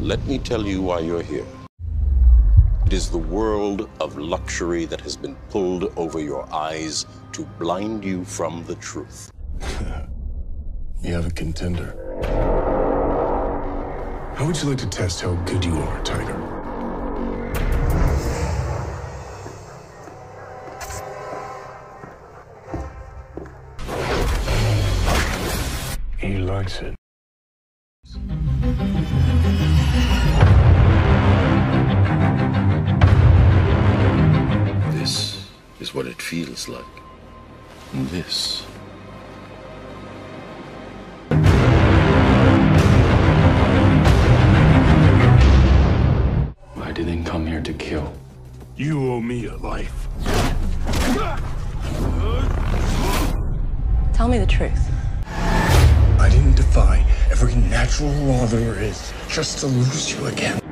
Let me tell you why you're here. It is the world of luxury that has been pulled over your eyes to blind you from the truth. You have a contender. How would you like to test how good you are, Tiger? He likes it. This is what it feels like. This. I didn't come here to kill. You owe me a life. Tell me the truth. I didn't defy every natural law there is just to lose you again.